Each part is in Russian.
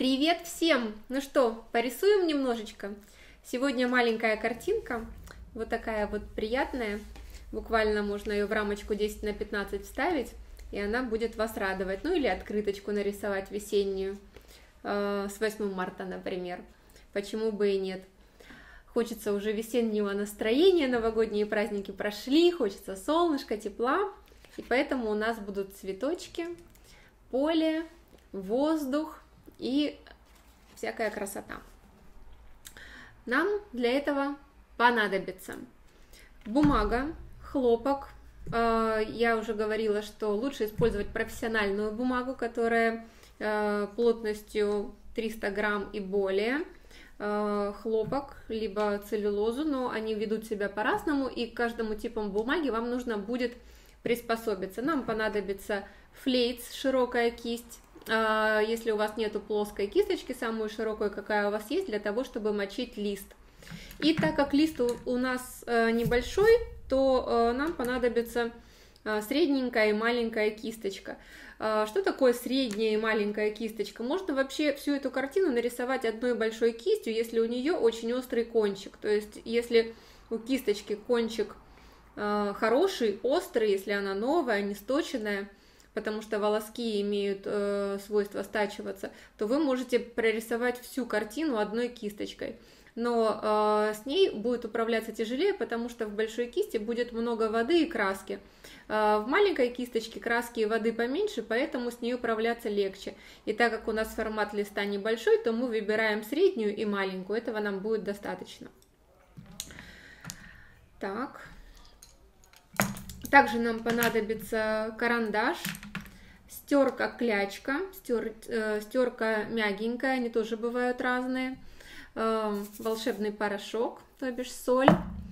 Привет всем! Ну что, порисуем немножечко? Сегодня маленькая картинка, вот такая вот приятная. Буквально можно ее в рамочку 10 на 15 вставить, и она будет вас радовать. Ну или открыточку нарисовать весеннюю, с 8 марта, например. Почему бы и нет? Хочется уже весеннего настроения, новогодние праздники прошли, хочется солнышка, тепла. И поэтому у нас будут цветочки, поле, воздух и всякая красота. Нам для этого понадобится бумага, хлопок. Я уже говорила, что лучше использовать профессиональную бумагу, которая плотностью 300 грамм и более. Хлопок, либо целлюлозу, но они ведут себя по-разному, и к каждому типу бумаги вам нужно будет приспособиться. Нам понадобится флейц, широкая кисть, если у вас нету плоской кисточки, самую широкую, какая у вас есть, для того, чтобы мочить лист. И так как лист у нас небольшой, то нам понадобится средненькая и маленькая кисточка. Что такое средняя и маленькая кисточка? Можно вообще всю эту картину нарисовать одной большой кистью, если у нее очень острый кончик. То есть, если у кисточки кончик хороший, острый, если она новая, не сточенная, потому что волоски имеют свойство стачиваться, то вы можете прорисовать всю картину одной кисточкой. Но с ней будет управляться тяжелее, потому что в большой кисти будет много воды и краски. В маленькой кисточке краски и воды поменьше, поэтому с ней управляться легче. И так как у нас формат листа небольшой, то мы выбираем среднюю и маленькую. Этого нам будет достаточно. Так. Также нам понадобится карандаш, стерка-клячка, стерка мягенькая, они тоже бывают разные, волшебный порошок, то бишь соль,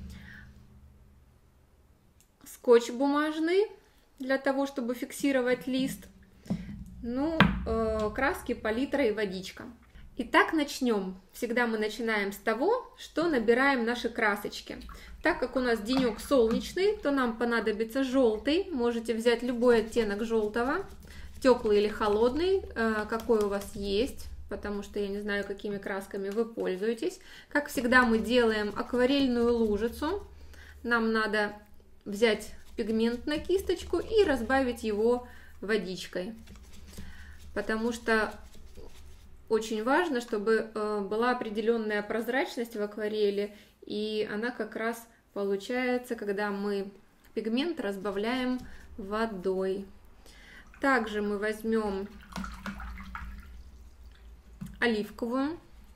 скотч бумажный для того, чтобы фиксировать лист, ну, краски, палитра и водичка. Итак, начнем. Всегда мы начинаем с того, что набираем наши красочки. Так как у нас денек солнечный, то нам понадобится желтый. Можете взять любой оттенок желтого, теплый или холодный, какой у вас есть, потому что я не знаю, какими красками вы пользуетесь. Как всегда, мы делаем акварельную лужицу. Нам надо взять пигмент на кисточку и разбавить его водичкой, потому что очень важно, чтобы была определенная прозрачность в акварели, и она как раз получается, когда мы пигмент разбавляем водой. Также мы возьмем оливковую.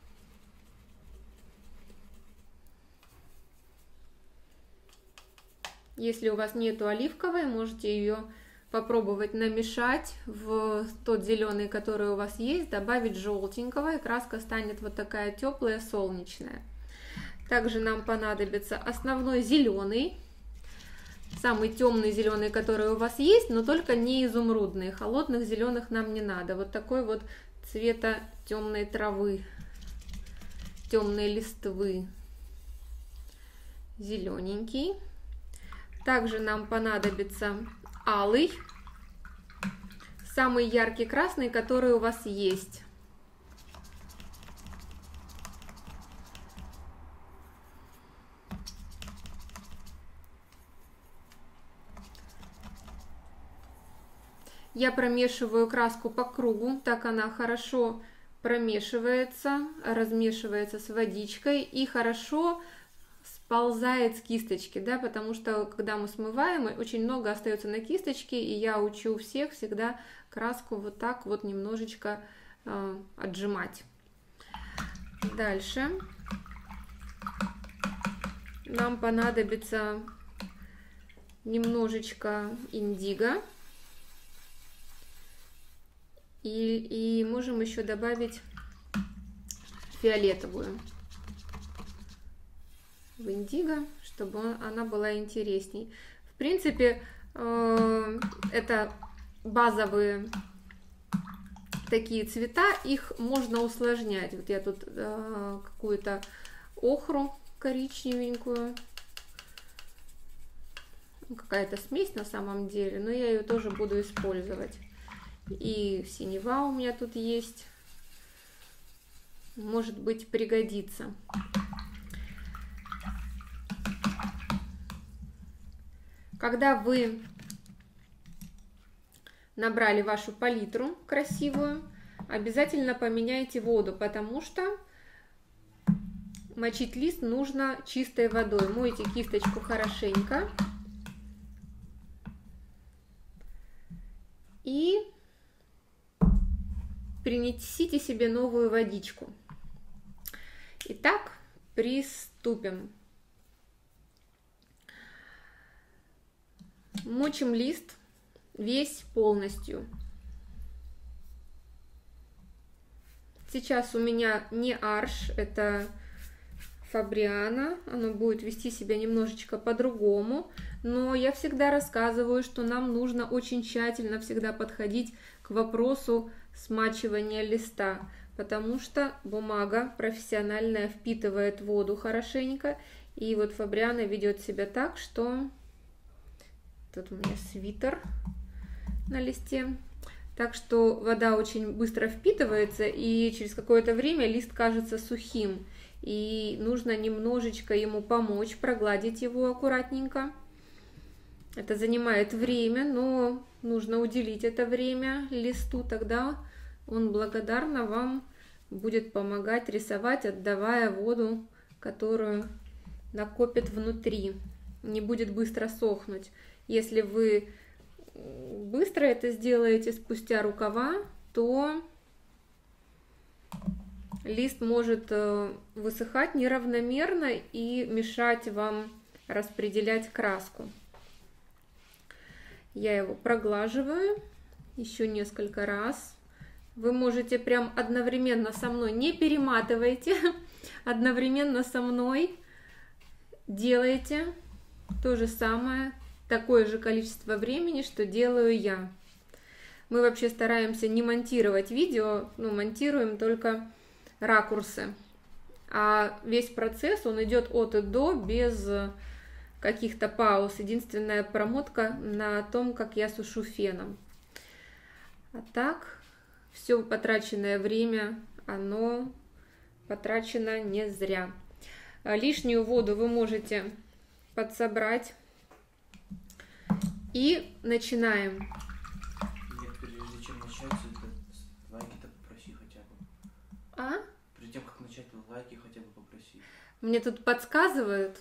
Если у вас нету оливковой, можете ее попробовать намешать в тот зеленый, который у вас есть, добавить желтенького, и краска станет вот такая теплая, солнечная. Также нам понадобится основной зеленый, самый темный зеленый, который у вас есть, но только не изумрудный. Холодных зеленых нам не надо. Вот такой вот цвета темной травы, темной листвы, зелененький. Также нам понадобится алый, самый яркий красный, который у вас есть. Я промешиваю краску по кругу, так она хорошо промешивается, размешивается с водичкой и хорошо сползает с кисточки, да, потому что когда мы смываем, очень много остается на кисточке, и я учу всех всегда краску вот так вот немножечко отжимать. Дальше нам понадобится немножечко индиго, и можем еще добавить фиолетовую в индиго, чтобы она была интересней. В принципе, это базовые такие цвета, их можно усложнять. Вот я тут какую-то охру коричневенькую, какая-то смесь на самом деле, но я ее тоже буду использовать. И синева у меня тут есть. может быть, пригодится. Когда вы набрали вашу палитру красивую, обязательно поменяйте воду, потому что мочить лист нужно чистой водой. Мойте кисточку хорошенько. И принесите себе новую водичку. Итак, приступим. Мочим лист весь полностью. Сейчас у меня не Арш, это Фабриано, оно будет вести себя немножечко по-другому, но я всегда рассказываю, что нам нужно очень тщательно всегда подходить к вопросу смачивания листа, потому что бумага профессиональная впитывает воду хорошенько, и вот Фабриано ведет себя так, что тут у меня свитер на листе. Так что вода очень быстро впитывается, и через какое-то время лист кажется сухим. И нужно немножечко ему помочь, прогладить его аккуратненько. Это занимает время, но нужно уделить это время листу, тогда он благодарно вам будет помогать рисовать, отдавая воду, которую накопит внутри. Не будет быстро сохнуть. Если вы быстро это сделаете спустя рукава, то лист может высыхать неравномерно и мешать вам распределять краску. Я его проглаживаю еще несколько раз. Вы можете прям одновременно со мной, не перематывайте, одновременно со мной делайте то же самое, такое же количество времени, что делаю я. Мы вообще стараемся не монтировать видео, но монтируем только ракурсы. А весь процесс, он идет от и до, без каких-то пауз. Единственная промотка на том, как я сушу феном. А так, все потраченное время, оно потрачено не зря. Лишнюю воду вы можете подсобрать. И начинаем. Нет, прежде чем начать, лайки-то попроси хотя бы. А? Перед тем, как начать, лайки хотя бы попроси. Мне тут подсказывают,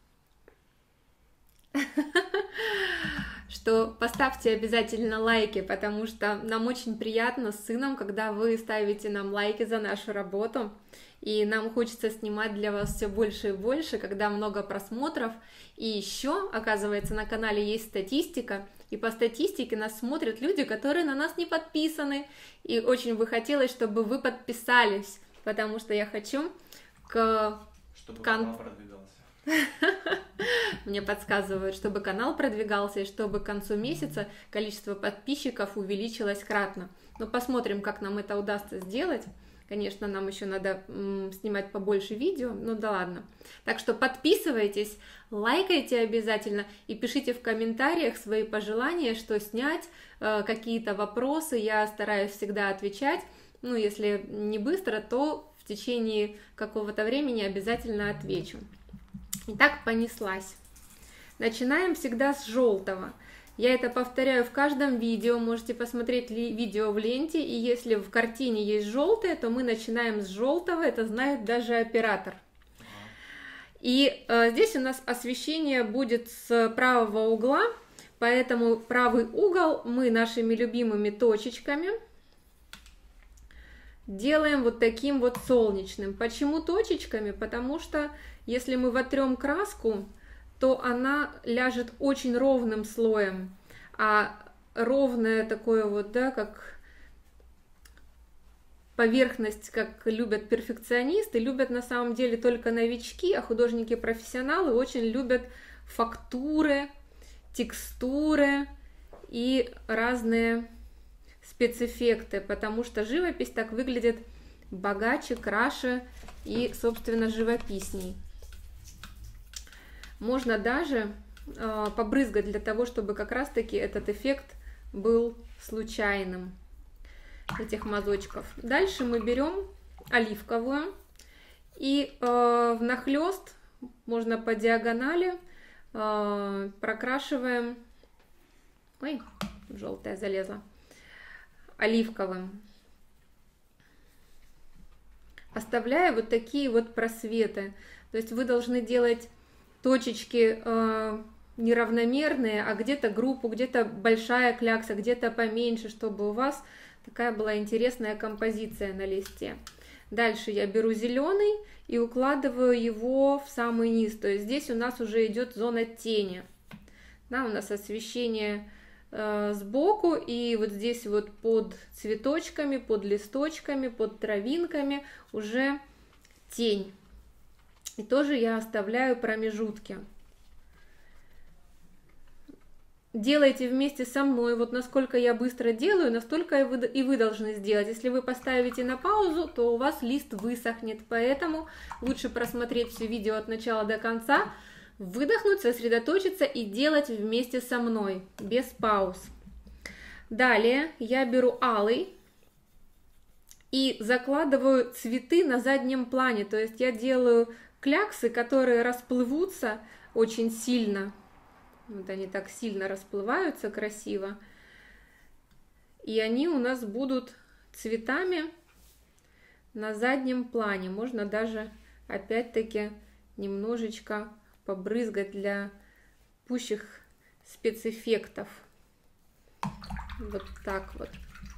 что поставьте обязательно лайки, потому что нам очень приятно с сыном, когда вы ставите нам лайки за нашу работу. И нам хочется снимать для вас все больше и больше, когда много просмотров. И еще, оказывается, на канале есть статистика, и по статистике нас смотрят люди, которые на нас не подписаны. И очень бы хотелось, чтобы вы подписались, потому что я хочу чтобы канал продвигался. Мне подсказывают, чтобы канал продвигался, и чтобы к концу месяца количество подписчиков увеличилось кратно. Но посмотрим, как нам это удастся сделать. Конечно, нам еще надо снимать побольше видео, ну да ладно. Так что подписывайтесь, лайкайте обязательно и пишите в комментариях свои пожелания, что снять, какие-то вопросы. Я стараюсь всегда отвечать. Ну, если не быстро, то в течение какого-то времени обязательно отвечу. Итак, понеслась. Начинаем всегда с желтого. Я это повторяю в каждом видео, можете посмотреть видео в ленте, и если в картине есть желтое, то мы начинаем с желтого, это знает даже оператор. И здесь у нас освещение будет с правого угла, поэтому правый угол мы нашими любимыми точечками делаем вот таким вот солнечным. Почему точечками? Потому что если мы вотрем краску, то она ляжет очень ровным слоем, а ровное такое вот, да, как поверхность, как любят перфекционисты, любят на самом деле только новички, а художники-профессионалы очень любят фактуры, текстуры и разные спецэффекты, потому что живопись так выглядит богаче, краше и, собственно, живописней. Можно даже побрызгать для того, чтобы как раз-таки этот эффект был случайным, этих мазочков. Дальше мы берем оливковую. И внахлёст, можно по диагонали, прокрашиваем, ой, желтая залезла, оливковым. Оставляя вот такие вот просветы. То есть вы должны делать точечки неравномерные, а где-то группу, где-то большая клякса, где-то поменьше, чтобы у вас такая была интересная композиция на листе. Дальше я беру зеленый и укладываю его в самый низ. То есть здесь у нас уже идет зона тени. Да, у нас освещение сбоку, и вот здесь вот под цветочками, под листочками, под травинками уже тень. И тоже я оставляю промежутки. Делайте вместе со мной, вот насколько я быстро делаю, настолько и вы должны сделать. Если вы поставите на паузу, то у вас лист высохнет, поэтому лучше просмотреть все видео от начала до конца, выдохнуть, сосредоточиться и делать вместе со мной, без пауз. Далее я беру алый и закладываю цветы на заднем плане, то есть я делаю кляксы, которые расплывутся очень сильно. Вот они так сильно расплываются красиво. И они у нас будут цветами на заднем плане. Можно даже опять-таки немножечко побрызгать для пущих спецэффектов. Вот так вот.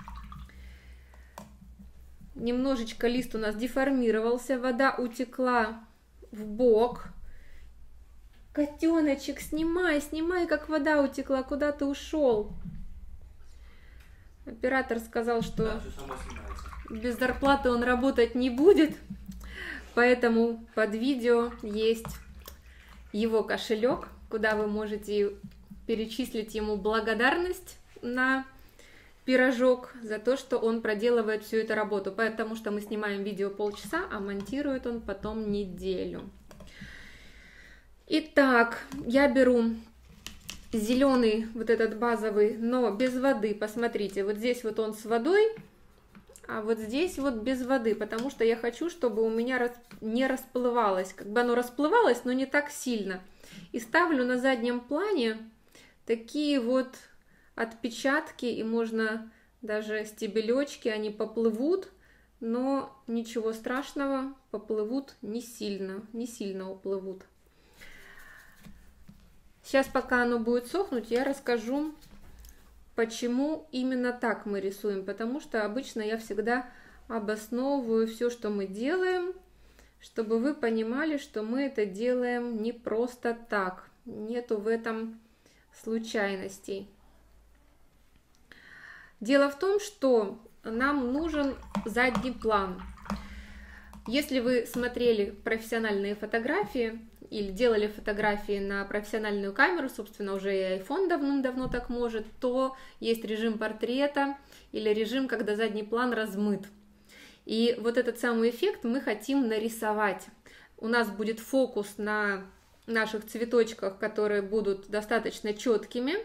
Немножечко лист у нас деформировался, вода утекла в бок. Котеночек, снимай, снимай, как вода утекла, куда ты ушел? Оператор сказал, что Да, все само снимается. без зарплаты он работать не будет, поэтому под видео есть его кошелек, куда вы можете перечислить ему благодарность на пирожок за то, что он проделывает всю эту работу, потому что мы снимаем видео полчаса, а монтирует он потом неделю. Итак, я беру зеленый, вот этот базовый, но без воды. Посмотрите, вот здесь вот он с водой, а вот здесь вот без воды, потому что я хочу, чтобы у меня не расплывалось. Как бы оно расплывалось, но не так сильно. И ставлю на заднем плане такие вот отпечатки, и можно даже стебелечки, они поплывут, но ничего страшного, поплывут не сильно уплывут. Сейчас, пока оно будет сохнуть, я расскажу, почему именно так мы рисуем. Потому что обычно я всегда обосновываю все, что мы делаем, чтобы вы понимали, что мы это делаем не просто так. Нету в этом случайностей. Дело в том, что нам нужен задний план. Если вы смотрели профессиональные фотографии или делали фотографии на профессиональную камеру, собственно, уже и iPhone давным-давно так может, то есть режим портрета или режим, когда задний план размыт. И вот этот самый эффект мы хотим нарисовать. У нас будет фокус на наших цветочках, которые будут достаточно четкими,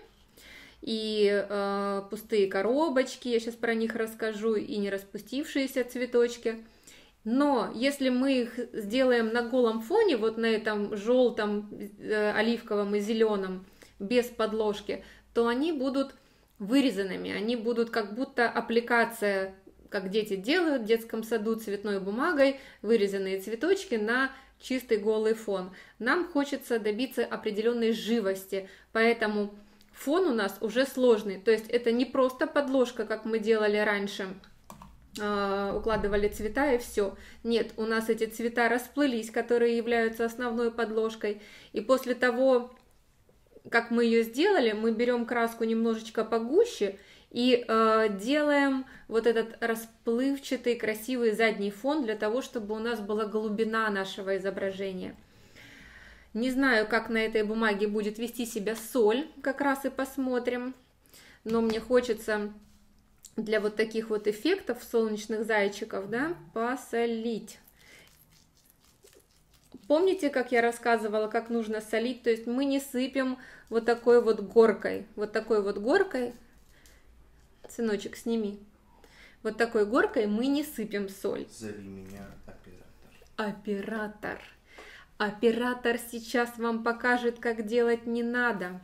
и пустые коробочки, я сейчас про них расскажу, и не распустившиеся цветочки. Но если мы их сделаем на голом фоне, вот на этом желтом, оливковом и зеленом, без подложки, то они будут вырезанными, они будут как будто аппликация, как дети делают в детском саду, цветной бумагой, вырезанные цветочки на чистый голый фон. Нам хочется добиться определенной живости, поэтому фон у нас уже сложный, то есть это не просто подложка, как мы делали раньше, укладывали цвета и все. Нет, у нас эти цвета расплылись, которые являются основной подложкой, и после того, как мы ее сделали, мы берем краску немножечко погуще и делаем вот этот расплывчатый красивый задний фон для того, чтобы у нас была глубина нашего изображения. Не знаю, как на этой бумаге будет вести себя соль, как раз и посмотрим, но мне хочется для вот таких вот эффектов солнечных зайчиков, да, посолить. Помните, как я рассказывала, как нужно солить? То есть мы не сыпем вот такой вот горкой, сыночек, сними. вот такой горкой мы не сыпем соль. Зови меня оператор. Оператор. Оператор сейчас вам покажет, как делать не надо.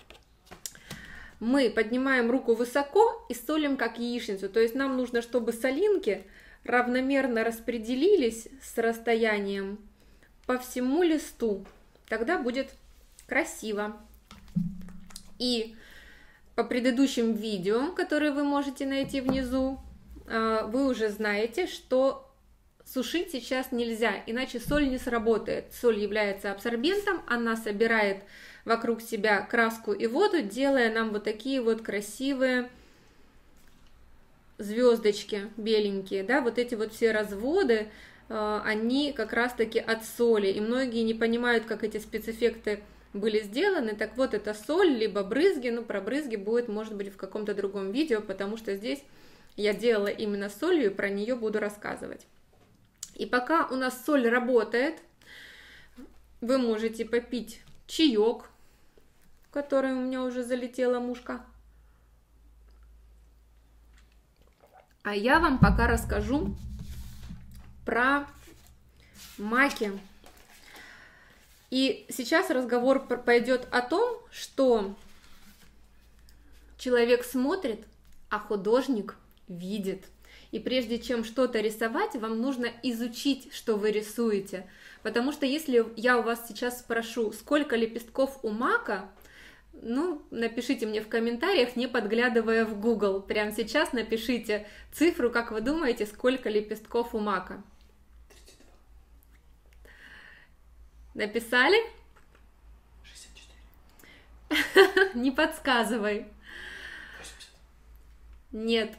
Мы поднимаем руку высоко и солим как яичницу. То есть нам нужно, чтобы солинки равномерно распределились с расстоянием по всему листу. Тогда будет красиво. И по предыдущим видео, которые вы можете найти внизу, вы уже знаете, что сушить сейчас нельзя, иначе соль не сработает. Соль является абсорбентом, она собирает вокруг себя краску и воду, делая нам вот такие вот красивые звездочки беленькие, да, вот эти вот все разводы, они как раз-таки от соли, и многие не понимают, как эти спецэффекты были сделаны. Так вот, это соль, либо брызги, ну, про брызги будет, может быть, в каком-то другом видео, потому что здесь я делала именно солью, и про нее буду рассказывать. И пока у нас соль работает, вы можете попить чаек, в который у меня уже залетела мушка. А я вам пока расскажу про маки. И сейчас разговор пойдет о том, что человек смотрит, а художник видит. И прежде чем что-то рисовать, вам нужно изучить, что вы рисуете. Потому что если я у вас сейчас спрошу, сколько лепестков у мака, ну, напишите мне в комментариях, не подглядывая в Google. Прямо сейчас напишите цифру, как вы думаете, сколько лепестков у мака. 32. Написали? 64. Не подсказывай. 80. Нет.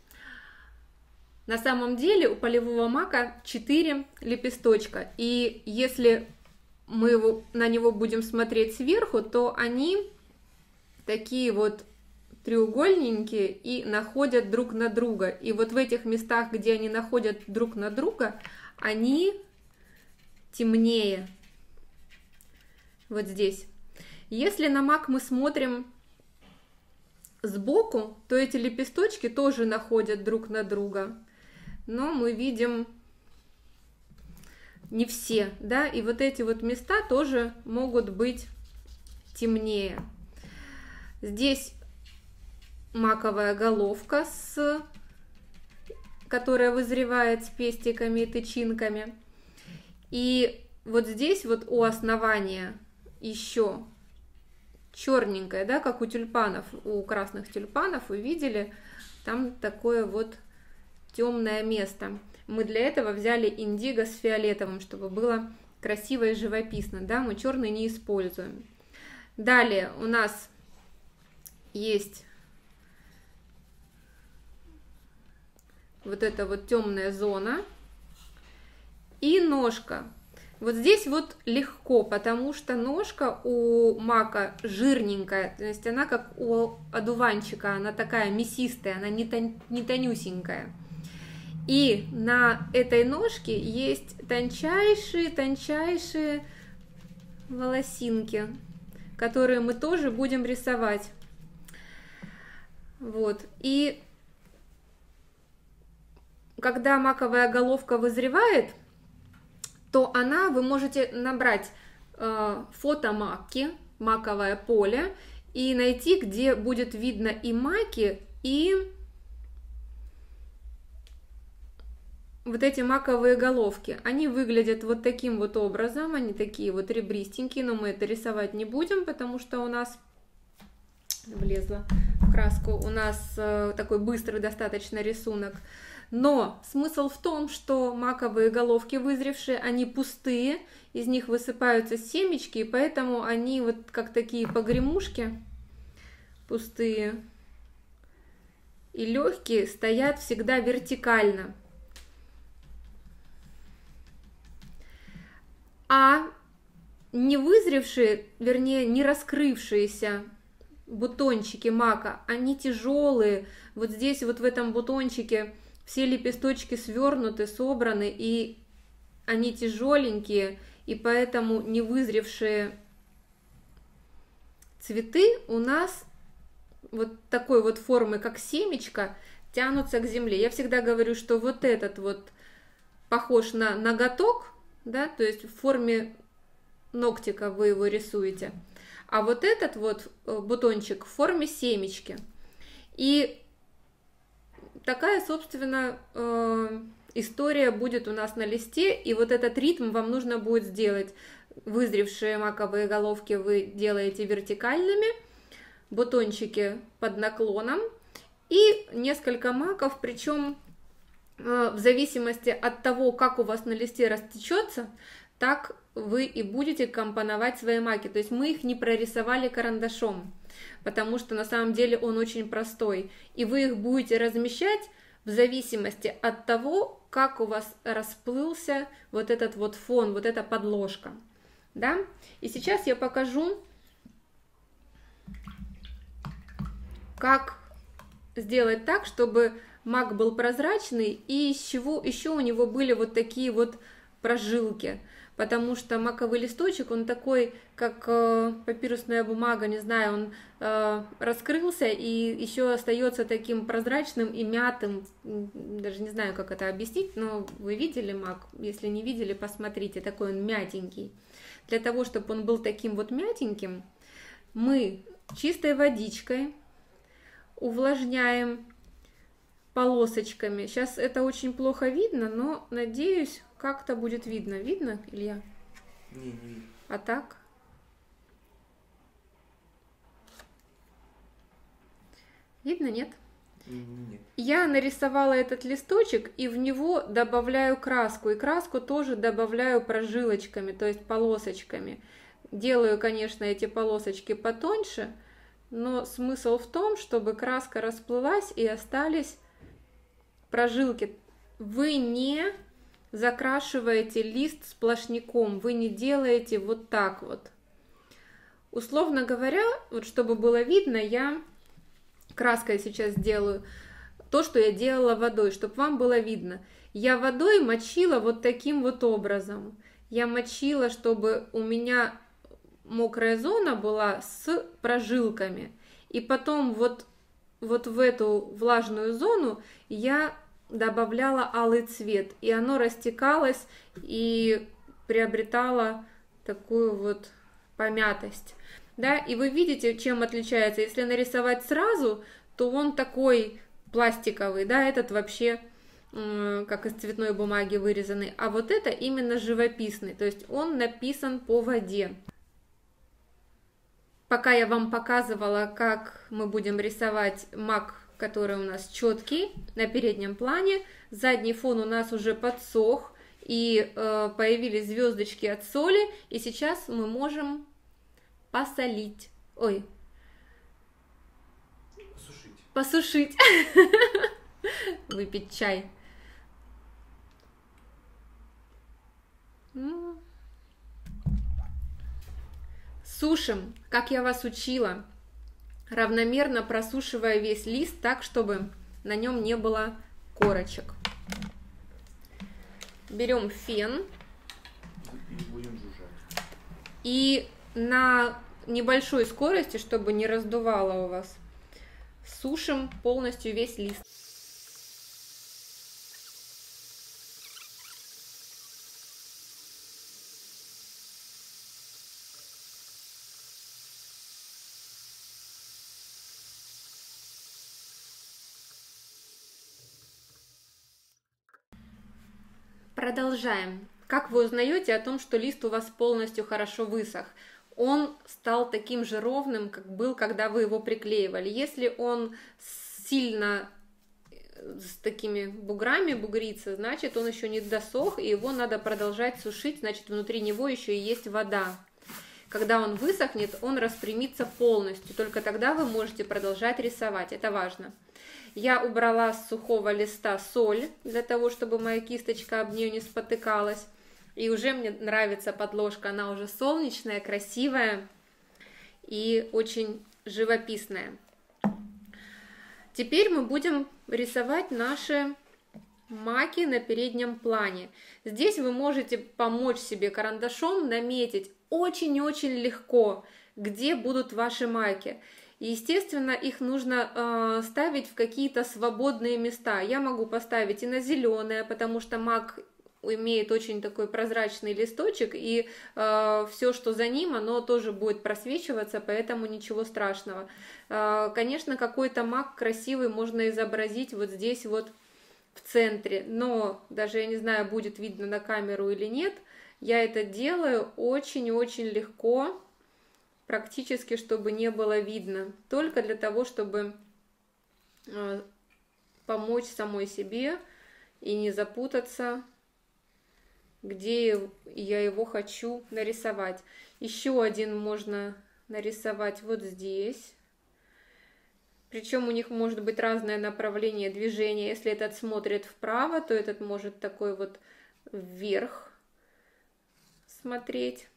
На самом деле у полевого мака 4 лепесточка. И если мы на него будем смотреть сверху, то они такие вот треугольненькие и находят друг на друга. И вот в этих местах, где они находят друг на друга, они темнее. Вот здесь. Если на мак мы смотрим сбоку, то эти лепесточки тоже находят друг на друга. Но мы видим не все, да, и вот эти вот места тоже могут быть темнее. Здесь маковая головка, которая вызревает с пестиками и тычинками. И вот здесь вот у основания еще черненькое, да, как у тюльпанов, у красных тюльпанов, вы видели, там такое вот темное место. Мы для этого взяли индиго с фиолетовым, чтобы было красиво и живописно, да, мы черный не используем. Далее у нас есть вот эта вот темная зона и ножка. Вот здесь вот легко, потому что ножка у мака жирненькая, то есть она как у одуванчика, она такая мясистая, она не тонюсенькая. И на этой ножке есть тончайшие волосинки, которые мы тоже будем рисовать. Вот. И когда маковая головка вызревает, то вы можете набрать фото маки, маковое поле, и найти, где будет видно и маки, и вот эти маковые головки. Они выглядят вот таким вот образом, они такие вот ребристенькие, но мы это рисовать не будем, потому что у нас влезла в краску, у нас такой быстрый достаточно рисунок. Но смысл в том, что маковые головки вызревшие, они пустые, из них высыпаются семечки, и поэтому они вот как такие погремушки пустые и легкие стоят всегда вертикально. А не вызревшие, вернее, не раскрывшиеся бутончики мака, они тяжелые. Вот здесь вот в этом бутончике все лепесточки свернуты, собраны, и они тяжеленькие, и поэтому невызревшие цветы у нас вот такой вот формы, как семечко, тянутся к земле. Я всегда говорю, что вот этот вот похож на ноготок, да, то есть в форме ногтика вы его рисуете, а вот этот вот бутончик в форме семечки. И такая, собственно, история будет у нас на листе, и вот этот ритм вам нужно будет сделать. Вызревшие маковые головки вы делаете вертикальными, бутончики под наклоном и несколько маков, причем в зависимости от того, как у вас на листе растечется, так вы и будете компоновать свои маки. То есть мы их не прорисовали карандашом, потому что на самом деле он очень простой. И вы их будете размещать в зависимости от того, как у вас расплылся вот этот вот фон, вот эта подложка. Да? И сейчас я покажу, как сделать так, чтобы мак был прозрачный, и из чего еще у него были вот такие вот прожилки. Потому что маковый листочек, он такой, как папирусная бумага, не знаю, он раскрылся и еще остается таким прозрачным и мятым. Даже не знаю, как это объяснить, но вы видели мак? Если не видели, посмотрите, такой он мятенький. Для того, чтобы он был таким вот мятеньким, мы чистой водичкой увлажняем полосочками. Сейчас это очень плохо видно, но, надеюсь, как-то будет видно. Видно, Илья? Не видно. А так? Видно, нет? Нет. Я нарисовала этот листочек и в него добавляю краску. И краску тоже добавляю прожилочками, то есть полосочками. Делаю, конечно, эти полосочки потоньше, но смысл в том, чтобы краска расплылась и остались прожилки. Вы не закрашиваете лист сплошняком, вы не делаете вот так вот. Условно говоря, вот чтобы было видно, я краской сейчас делаю то, что я делала водой, чтобы вам было видно. Я водой мочила вот таким вот образом. Я мочила, чтобы у меня мокрая зона была с прожилками. И потом вот в эту влажную зону я добавляла алый цвет. И оно растекалось и приобретало такую вот помятость. Да? И вы видите, чем отличается. Если нарисовать сразу, то он такой пластиковый, да, этот вообще как из цветной бумаги вырезанный. А вот это именно живописный, то есть он написан по воде. Пока я вам показывала, как мы будем рисовать мак, который у нас четкий на переднем плане, задний фон у нас уже подсох, и появились звездочки от соли, и сейчас мы можем посолить. Ой. Посушить. Выпить чай. Сушим, как я вас учила, равномерно просушивая весь лист так, чтобы на нем не было корочек. Берем фен и на небольшой скорости, чтобы не раздувало у вас, сушим полностью весь лист. Продолжаем. Как вы узнаете о том, что лист у вас полностью хорошо высох? Он стал таким же ровным, как был, когда вы его приклеивали. Если он сильно с такими буграми бугрится, значит он еще не досох, и его надо продолжать сушить, значит внутри него еще и есть вода. Когда он высохнет, он распрямится полностью, только тогда вы можете продолжать рисовать, это важно. Я убрала с сухого листа соль, для того, чтобы моя кисточка об нее не спотыкалась. И уже мне нравится подложка, она уже солнечная, красивая и очень живописная. Теперь мы будем рисовать наши маки на переднем плане. Здесь вы можете помочь себе карандашом наметить очень-очень легко, где будут ваши маки. Естественно, их нужно ставить в какие-то свободные места. Я могу поставить и на зеленое, потому что мак имеет очень такой прозрачный листочек, и все, что за ним, оно тоже будет просвечиваться, поэтому ничего страшного. Конечно, какой-то мак красивый можно изобразить вот здесь вот в центре, но даже я не знаю, будет видно на камеру или нет, я это делаю очень-очень легко, практически, чтобы не было видно, только для того, чтобы помочь самой себе и не запутаться, где я его хочу нарисовать. Еще один можно нарисовать вот здесь. Причем у них может быть разное направление движения. Если этот смотрит вправо, то этот может такой вот вверх смотреть.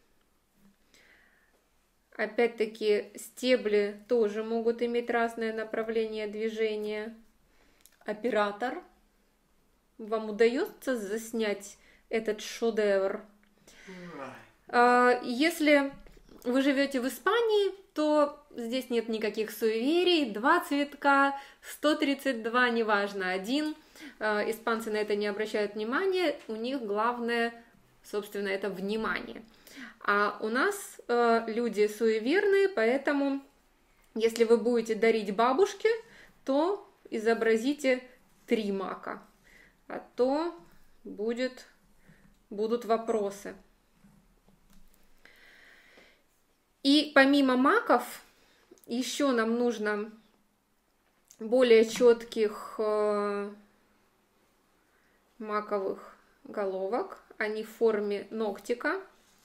Опять-таки стебли тоже могут иметь разное направление движения. Оператор, вам удается заснять этот шедевр? Если вы живете в Испании, то здесь нет никаких суеверий, 2 цветка, 132, неважно, 1. Испанцы на это не обращают внимания, у них главное, собственно, это внимание. А у нас люди суеверные, поэтому, если вы будете дарить бабушке, то изобразите 3 мака, а то будут вопросы. И помимо маков, еще нам нужно более четких маковых головок. Они в форме ногтика.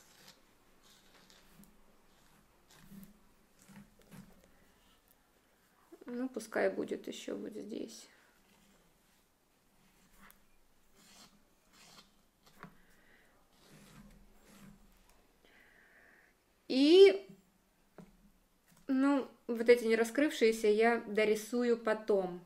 Ну, пускай будет еще вот здесь. И, ну, вот эти не раскрывшиеся я дорисую потом.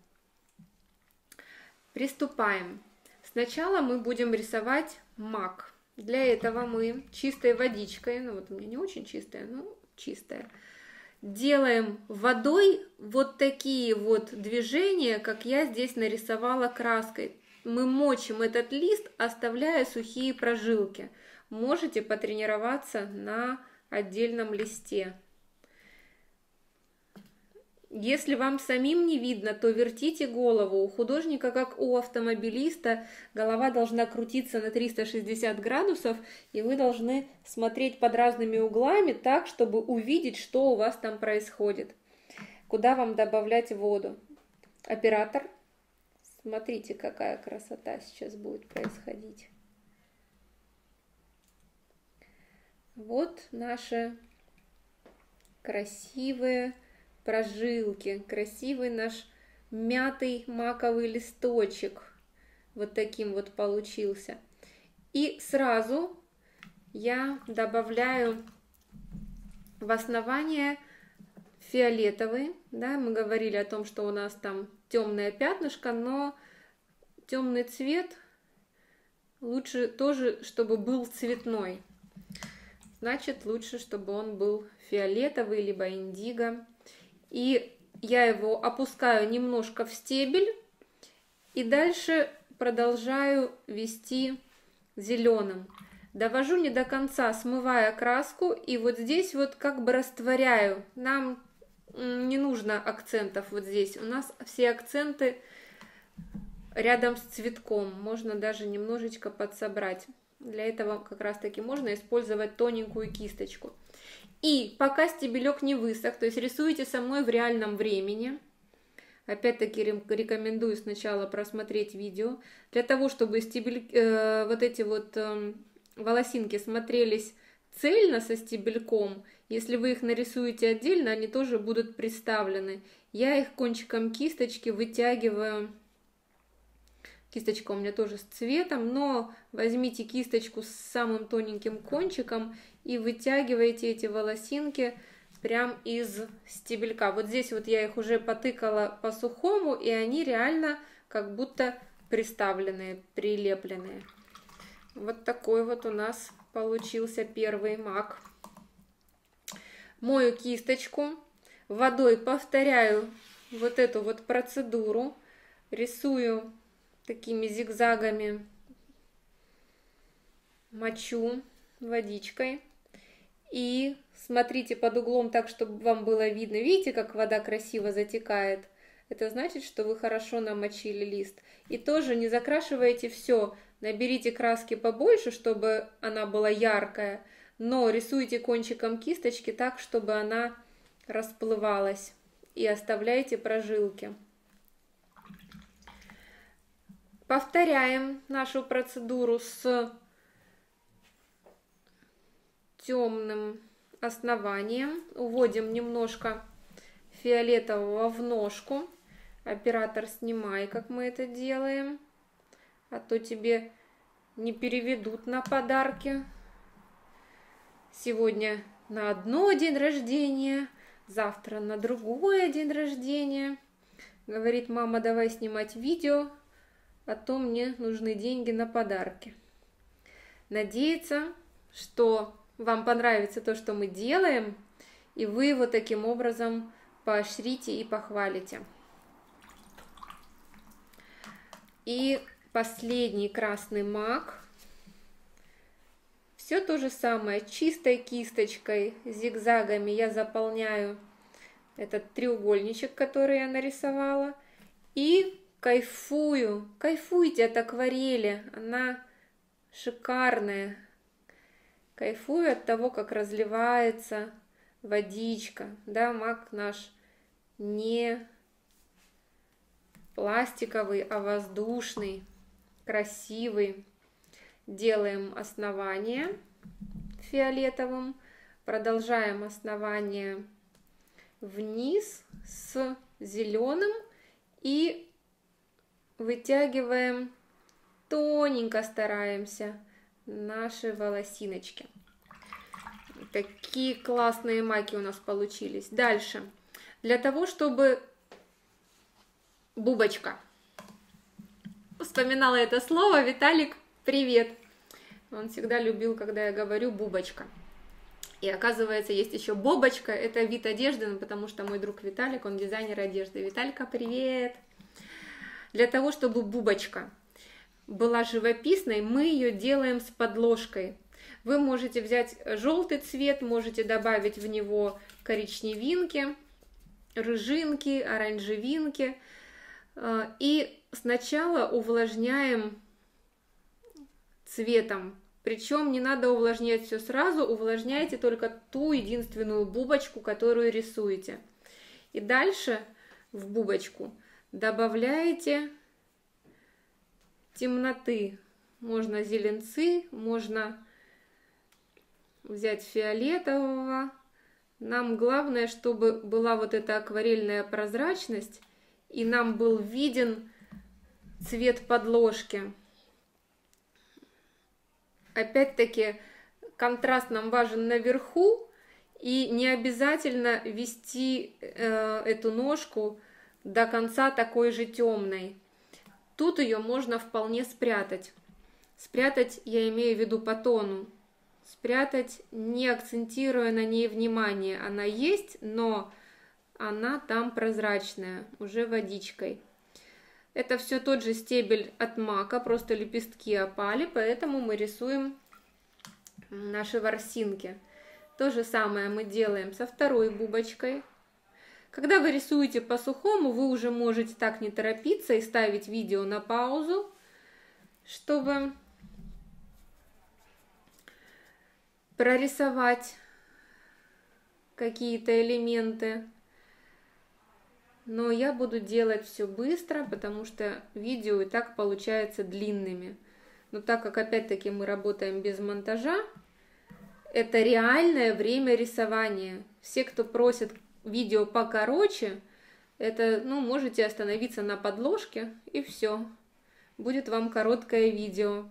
Приступаем. Сначала мы будем рисовать мак. Для этого мы чистой водичкой, ну вот у меня не очень чистая, но чистая, делаем водой вот такие вот движения, как я здесь нарисовала краской. Мы мочим этот лист, оставляя сухие прожилки. Можете потренироваться на отдельном листе. Если вам самим не видно, то вертите голову. У художника, как у автомобилиста, голова должна крутиться на 360 градусов, и вы должны смотреть под разными углами так, чтобы увидеть, что у вас там происходит. Куда вам добавлять воду? Оператор, смотрите, какая красота сейчас будет происходить. Вот наши красивые прожилки, красивый наш мятый маковый листочек. Вот таким вот получился. И сразу я добавляю в основание фиолетовый. Да, мы говорили о том, что у нас там темное пятнышко, но темный цвет лучше тоже, чтобы был цветной. Значит, лучше, чтобы он был фиолетовый, либо индиго. И я его опускаю немножко в стебель. И дальше продолжаю вести зеленым. Довожу не до конца, смывая краску. И вот здесь вот как бы растворяю. Нам не нужно акцентов вот здесь. У нас все акценты рядом с цветком. Можно даже немножечко подсобрать. Для этого как раз таки можно использовать тоненькую кисточку. И пока стебелек не высох, то есть рисуйте со мной в реальном времени. Опять-таки рекомендую сначала просмотреть видео. Для того, чтобы вот эти вот волосинки смотрелись цельно со стебельком, если вы их нарисуете отдельно, они тоже будут представлены. Я их кончиком кисточки вытягиваю. Кисточка у меня тоже с цветом, но возьмите кисточку с самым тоненьким кончиком и вытягивайте эти волосинки прям из стебелька. Вот здесь вот я их уже потыкала по сухому, и они реально как будто приставленные, прилепленные. Вот такой вот у нас получился первый мак. Мою кисточку, водой повторяю вот эту вот процедуру, рисую такими зигзагами, мочу водичкой. И смотрите под углом так, чтобы вам было видно. Видите, как вода красиво затекает? Это значит, что вы хорошо намочили лист. И тоже не закрашивайте все. Наберите краски побольше, чтобы она была яркая, но рисуйте кончиком кисточки так, чтобы она расплывалась. И оставляйте прожилки. Повторяем нашу процедуру с темным основанием. Уводим немножко фиолетового в ножку. Оператор, снимай, как мы это делаем, а то тебе не переведут на подарки. Сегодня на одно день рождения, завтра на другое день рождения. Говорит: мама, давай снимать видео, а то мне нужны деньги на подарки. Надеется, что вам понравится то, что мы делаем, и вы его таким образом поощрите и похвалите. И последний красный мак. Все то же самое. Чистой кисточкой, зигзагами я заполняю этот треугольничек, который я нарисовала. И кайфую. Кайфуйте от акварели. Она шикарная. Кайфую от того, как разливается водичка. Да, мак наш не пластиковый, а воздушный, красивый. Делаем основание фиолетовым, продолжаем основание вниз с зеленым и вытягиваем, тоненько стараемся, наши волосиночки. Такие классные маки у нас получились. Дальше. Для того, чтобы бубочка. Вспоминала это слово. Виталик, привет. Он всегда любил, когда я говорю бубочка. И оказывается, есть еще бобочка. Это вид одежды, потому что мой друг Виталик, он дизайнер одежды. Виталька, привет. Для того, чтобы бубочка была живописной, мы ее делаем с подложкой. Вы можете взять желтый цвет, можете добавить в него коричневинки, рыжинки, оранжевинки. И сначала увлажняем цветом. Причем не надо увлажнять все сразу, увлажняйте только ту единственную бубочку, которую рисуете. И дальше в бубочку добавляете темноты. Можно зеленцы, можно взять фиолетового. Нам главное, чтобы была вот эта акварельная прозрачность, и нам был виден цвет подложки. Опять-таки, контраст нам важен наверху, и не обязательно вести эту ножку до конца такой же темной. Тут ее можно вполне спрятать. Спрятать я имею в виду по тону. Спрятать, не акцентируя на ней внимание. Она есть, но она там прозрачная, уже водичкой. Это все тот же стебель от мака, просто лепестки опали, поэтому мы рисуем наши ворсинки. То же самое мы делаем со второй бубочкой. Когда вы рисуете по сухому, вы уже можете так не торопиться и ставить видео на паузу, чтобы прорисовать какие-то элементы. Но я буду делать все быстро, потому что видео и так получается длинными. Но так как опять-таки мы работаем без монтажа, это реальное время рисования. Все, кто просит видео покороче, это, можете остановиться на подложке, и все. Будет вам короткое видео.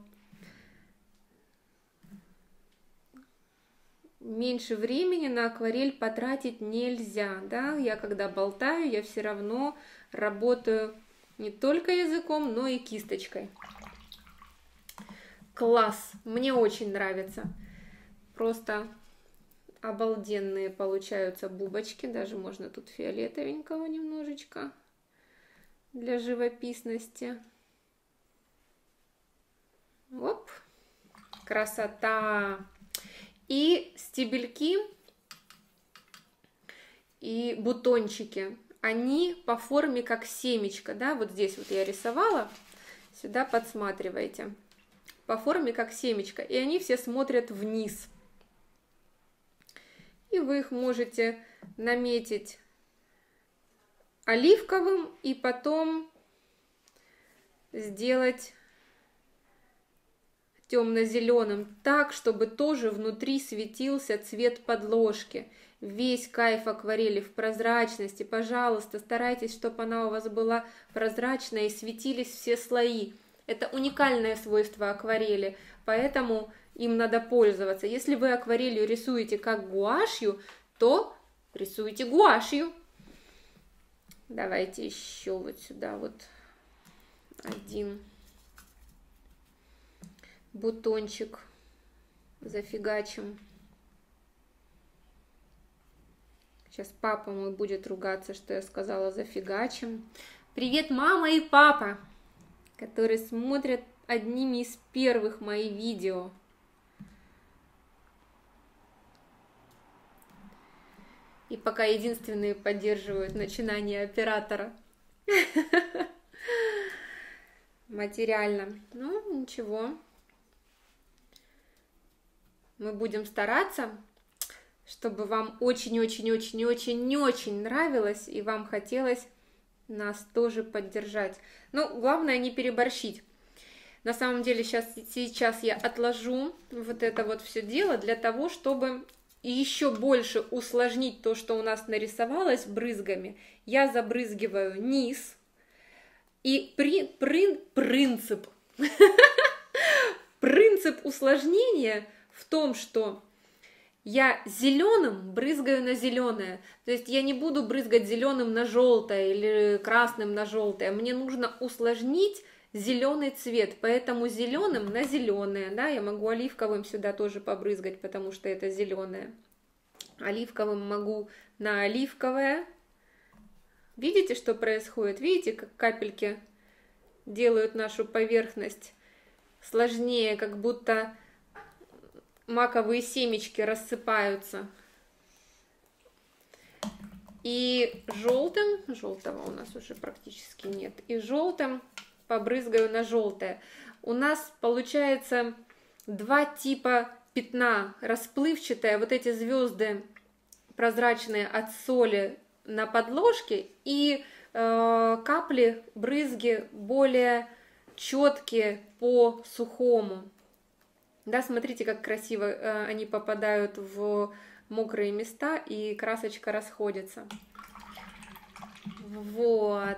Меньше времени на акварель потратить нельзя, да, я когда болтаю, я все равно работаю не только языком, но и кисточкой. Класс, мне очень нравится, просто обалденные получаются бубочки, даже можно тут фиолетовенького немножечко для живописности. Оп, красота! И стебельки и бутончики, они по форме как семечко, да, вот здесь вот я рисовала, сюда подсматривайте, по форме как семечко, и они все смотрят вниз. И вы их можете наметить оливковым и потом сделать темно-зеленым, так, чтобы тоже внутри светился цвет подложки. Весь кайф акварели в прозрачности. Пожалуйста, старайтесь, чтобы она у вас была прозрачная и светились все слои. Это уникальное свойство акварели, поэтому им надо пользоваться. Если вы акварелью рисуете как гуашью, то рисуйте гуашью. Давайте еще вот сюда вот один бутончик зафигачим. Сейчас папа мой будет ругаться, что я сказала зафигачим. Привет, мама и папа, которые смотрят одними из первых мои видео. И пока единственные поддерживают начинание оператора. Материально. Ну, ничего. Мы будем стараться, чтобы вам очень-очень-очень-очень-очень нравилось, и вам хотелось нас тоже поддержать. Но главное не переборщить. На самом деле сейчас я отложу вот это вот все дело для того, чтобы еще больше усложнить то, что у нас нарисовалось брызгами. Я забрызгиваю низ. И принцип усложнения в том, что я зеленым брызгаю на зеленое. То есть я не буду брызгать зеленым на желтое или красным на желтое. Мне нужно усложнить зеленый цвет, поэтому зеленым на зеленое. Да? Я могу оливковым сюда тоже побрызгать, потому что это зеленое. Оливковым могу на оливковое. Видите, что происходит? Видите, как капельки делают нашу поверхность сложнее, как будто маковые семечки рассыпаются. И желтого у нас уже практически нет, и желтым побрызгаю на желтое. У нас получается два типа пятна: расплывчатое, вот эти звезды прозрачные от соли на подложке, и капли, брызги более четкие по сухому. Да, смотрите, как красиво они попадают в мокрые места, и красочка расходится. Вот.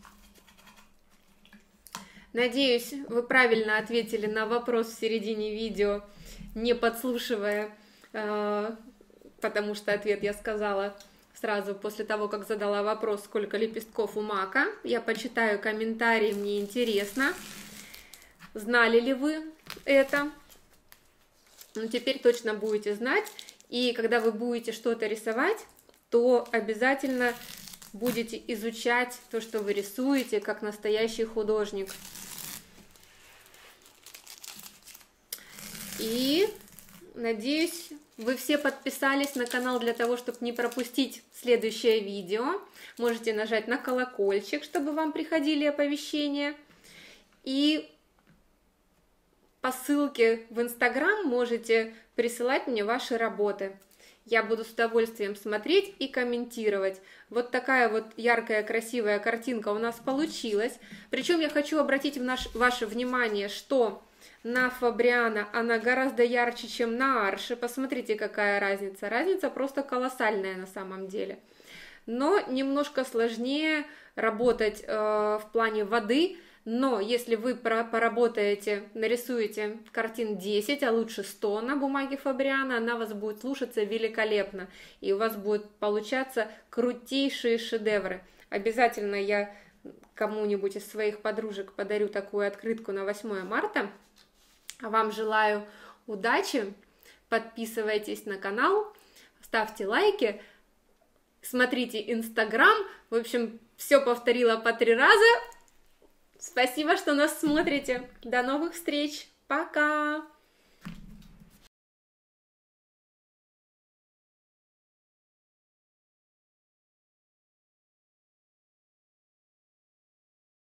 Надеюсь, вы правильно ответили на вопрос в середине видео, не подслушивая, потому что ответ я сказала сразу после того, как задала вопрос, сколько лепестков у мака. Я почитаю комментарии, мне интересно, знали ли вы это. Ну, теперь точно будете знать. И когда вы будете что-то рисовать, то обязательно будете изучать то, что вы рисуете, как настоящий художник. И надеюсь, вы все подписались на канал для того, чтобы не пропустить следующее видео. Можете нажать на колокольчик, чтобы вам приходили оповещения. И по ссылке в Инстаграм можете присылать мне ваши работы. Я буду с удовольствием смотреть и комментировать. Вот такая вот яркая, красивая картинка у нас получилась. Причем я хочу обратить ваше внимание, что на Фабриано она гораздо ярче, чем на Арше. Посмотрите, какая разница. Разница просто колоссальная на самом деле. Но немножко сложнее работать в плане воды. Но если вы поработаете, нарисуете картин 10, а лучше 100 на бумаге Фабриано, она вас будет слушаться великолепно. И у вас будут получаться крутейшие шедевры. Обязательно я кому-нибудь из своих подружек подарю такую открытку на 8 марта. А вам желаю удачи, подписывайтесь на канал, ставьте лайки, смотрите Инстаграм. В общем, все повторила по 3 раза. Спасибо, что нас смотрите. До новых встреч. Пока!